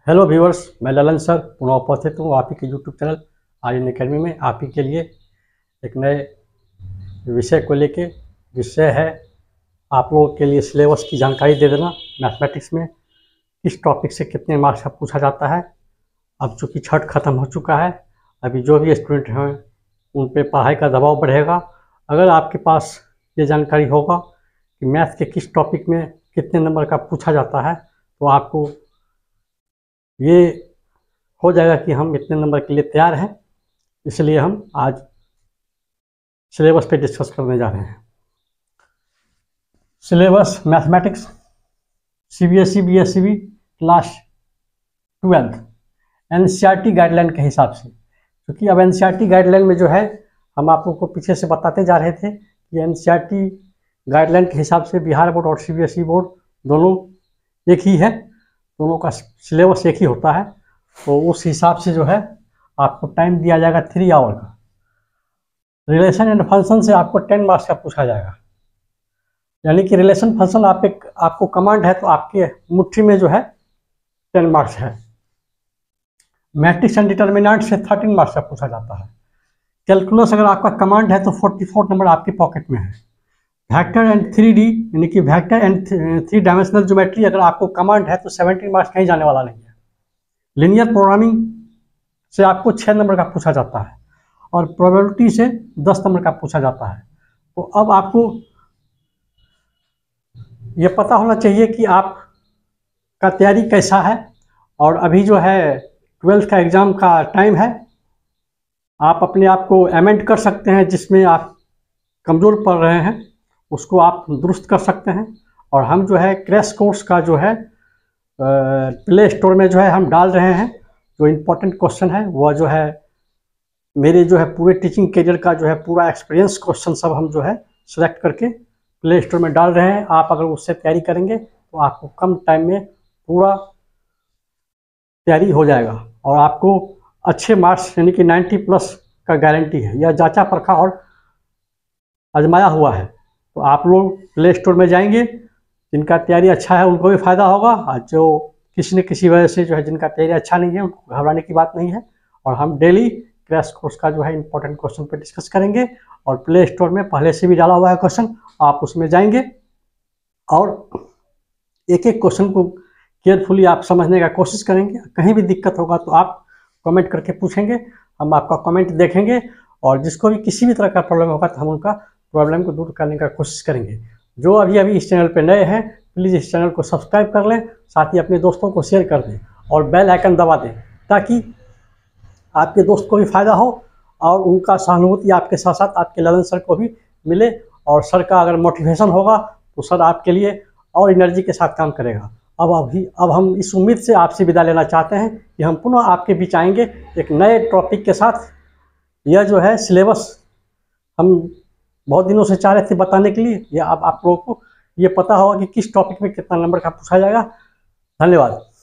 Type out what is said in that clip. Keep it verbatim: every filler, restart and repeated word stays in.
Hello viewers, मैं Lalan sir पुनः उपस्थित हूँ आप ही के यूट्यूब चैनल आर्यन अकेडमी में आप ही के लिए एक नए विषय को लेके। विषय है आप लोगों के लिए सिलेबस की जानकारी दे देना। मैथमेटिक्स में किस टॉपिक से कितने मार्क्स का पूछा जाता है। अब चूँकि छठ खत्म हो चुका है, अभी जो भी स्टूडेंट हैं उन पे पढ़ाई का दबाव बढ़ेगा। अगर आपके पास ये जानकारी होगा कि मैथ के किस टॉपिक में कितने नंबर का पूछा जाता है, तो आपको ये हो जाएगा कि हम इतने नंबर के लिए तैयार हैं। इसलिए हम आज सिलेबस पे डिस्कस करने जा रहे हैं। Syllabus mathematics CBSE BSE class twelfth NCERT guideline के हिसाब से, क्योंकि अब एनसीईआरटी गाइडलाइन में जो है हम आप लोगों को पीछे से बताते जा रहे थे कि एनसीईआरटी गाइडलाइन के हिसाब से बिहार बोर्ड और सीबीएसई बोर्ड दोनों एक ही है, दोनों का सिलेबस एक ही होता है। तो उस हिसाब से जो है आपको टाइम दिया जाएगा थ्री आवर का। रिलेशन एंड फंक्शन से आपको टेन मार्क्स का पूछा जाएगा, यानी कि रिलेशन फंक्शन आप एक आपको कमांड है तो आपके मुट्ठी में जो है टेन मार्क्स है। मैट्रिक्स एंड डिटर्मिनेंट से थर्टीन मार्क्स का पूछा जाता है। कैलकुलस अगर आपका कमांड है तो फोर्टी फोर नंबर आपके पॉकेट में है। वेक्टर एंड थ्री डी यानी कि vector and three dimensional geometry अगर आपको कमांड है तो सेवेंटीन मार्क्स कहीं जाने वाला नहीं है। लिनियर प्रोग्रामिंग से आपको छः नंबर का पूछा जाता है और प्रोबेबिलिटी से दस नंबर का पूछा जाता है। तो अब आपको ये पता होना चाहिए कि आप का तैयारी कैसा है। और अभी जो है ट्वेल्थ का एग्ज़ाम का टाइम है, आप अपने आप को अमेंड कर सकते हैं। जिसमें आप कमज़ोर पड़ रहे हैं उसको आप दुरुस्त कर सकते हैं। और हम जो है क्रैश कोर्स का जो है प्ले स्टोर में जो है हम डाल रहे हैं। जो इम्पोर्टेंट क्वेश्चन है वह जो है मेरे जो है पूरे टीचिंग करियर का जो है पूरा एक्सपीरियंस क्वेश्चन सब हम जो है सेलेक्ट करके प्ले स्टोर में डाल रहे हैं। आप अगर उससे तैयारी करेंगे तो आपको कम टाइम में पूरा तैयारी हो जाएगा और आपको अच्छे मार्क्स यानी कि नाइन्टी प्लस का गारंटी है। यह जांचा परखा और आजमाया हुआ है। तो आप लोग प्ले स्टोर में जाएंगे, जिनका तैयारी अच्छा है उनको भी फ़ायदा होगा, और जो किसी न किसी वजह से जो है जिनका तैयारी अच्छा नहीं है उनको घबराने की बात नहीं है। और हम डेली क्रैश कोर्स का जो है इंपॉर्टेंट क्वेश्चन पे डिस्कस करेंगे। और प्ले स्टोर में पहले से भी डाला हुआ है क्वेश्चन, आप उसमें जाएंगे और एक एक क्वेश्चन को केयरफुली आप समझने का कोशिश करेंगे। कहीं भी दिक्कत होगा तो आप कमेंट करके पूछेंगे, हम आपका कमेंट देखेंगे और जिसको भी किसी भी तरह का प्रॉब्लम होगा तो हम उनका प्रॉब्लम को दूर करने का कोशिश करेंगे। जो अभी अभी इस चैनल पे नए हैं प्लीज़ इस चैनल को सब्सक्राइब कर लें, साथ ही अपने दोस्तों को शेयर कर दें और बेल आइकन दबा दें ताकि आपके दोस्त को भी फ़ायदा हो और उनका सहानुभूति आपके साथ साथ आपके ललन सर को भी मिले। और सर का अगर मोटिवेशन होगा तो सर आपके लिए और एनर्जी के साथ काम करेगा। अब अभी अब हम इस उम्मीद से आपसे विदा लेना चाहते हैं कि हम पुनः आपके बीच आएंगे एक नए टॉपिक के साथ। यह जो है सिलेबस हम बहुत दिनों से चाह रहे थे बताने के लिए। यह अब आप लोगों को ये पता होगा कि किस टॉपिक में कितना नंबर का पूछा जाएगा। धन्यवाद।